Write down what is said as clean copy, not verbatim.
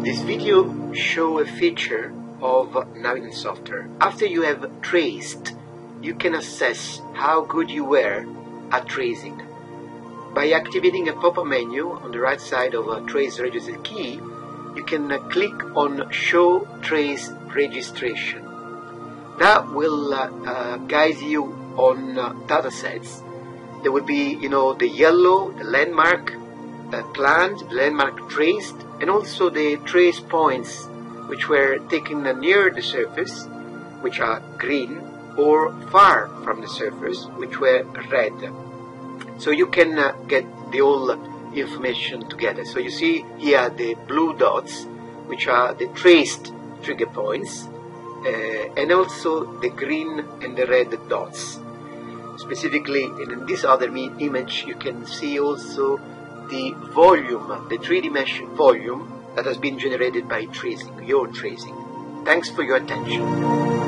This video shows a feature of Navision software. After you have traced, you can assess how good you were at tracing. By activating a pop-up menu on the right side of a trace register key, you can click on Show Trace Registration. That will guide you on datasets. There will be, the yellow, the landmark planned, the landmark traced, and also the trace points which were taken near the surface, which are green, or far from the surface, which were red. So you can get the whole information together. So you see here the blue dots, which are the traced trigger points, and also the green and the red dots. Specifically, in this other image, you can see also the volume, the 3D mesh volume that has been generated by tracing, your tracing. Thanks for your attention.